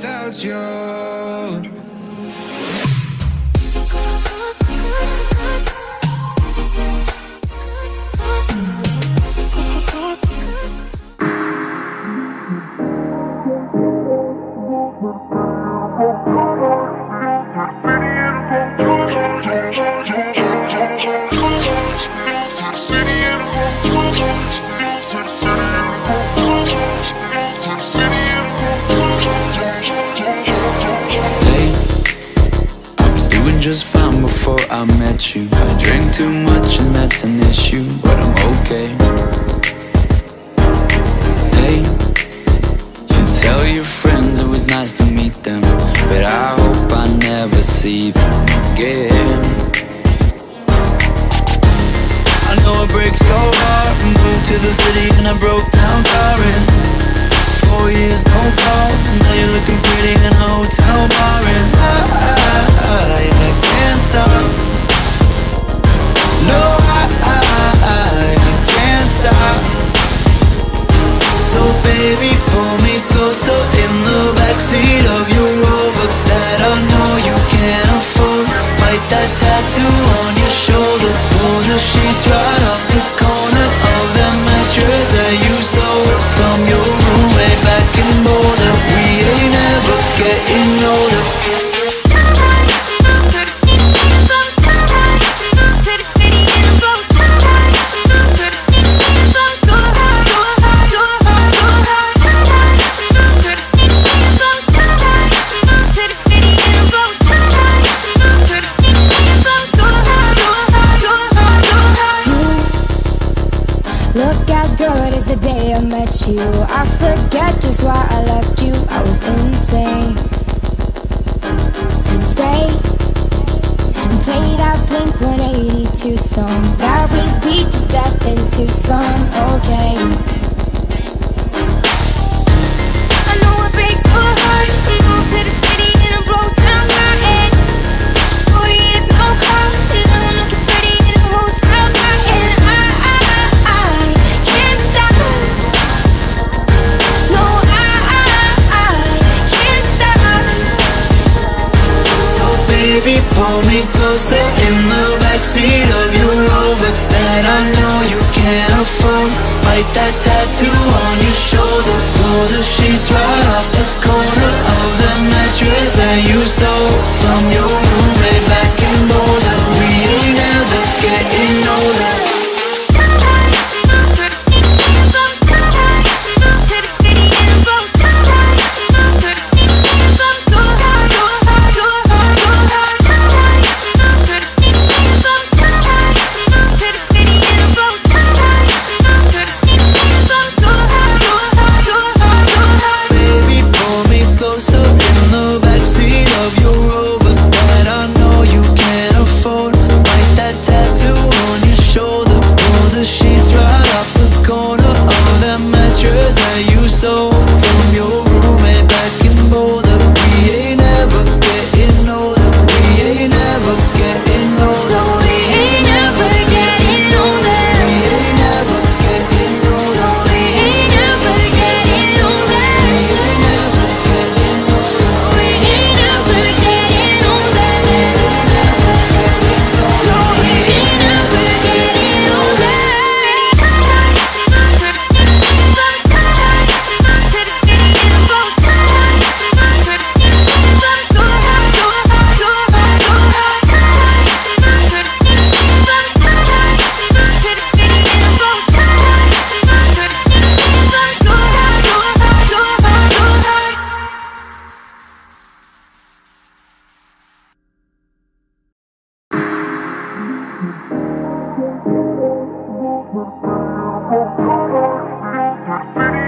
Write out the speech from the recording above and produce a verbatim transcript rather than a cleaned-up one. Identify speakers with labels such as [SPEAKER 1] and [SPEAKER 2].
[SPEAKER 1] without you.
[SPEAKER 2] Just fine before I met you. I drink too much and that's an issue, but I'm okay. Hey, you tell your friends it was nice to meet them, but I hope I never see them again. I know it breaks your heart. Moved to the city and I broke down crying. Four years, no calls, now you're looking pretty in a hotel bar. And I, I, I, I can't stop. No, I, I, I, I can't stop. So baby, pull me closer in the backseat of your Rover that I know you can't afford. Bite that tattoo on your shoulder. Pull the sheets right off the corner of that mattress that you stole from your roommate back in Boulder. We ain't never getting older.
[SPEAKER 3] Look as good as the day I met you. I forget just why I left you. I was insane. Stay and play that Blink one eighty-two song that we beat to death in Tucson. Okay, I know it breaks your heart. We moved to the city and I broke down crying. Four years, no call, and I'm looking pretty in a hotel bar. And I, I, I can't stop. No, I, I, I can't stop.
[SPEAKER 2] So baby, pull me closer in the backseat of your Rover that I know you can't afford. Bite that tattoo on your shoulder. Pull the sheets right off the corner of the mattress that you stole from your roommate back in Boulder. We ain't never getting older.
[SPEAKER 1] City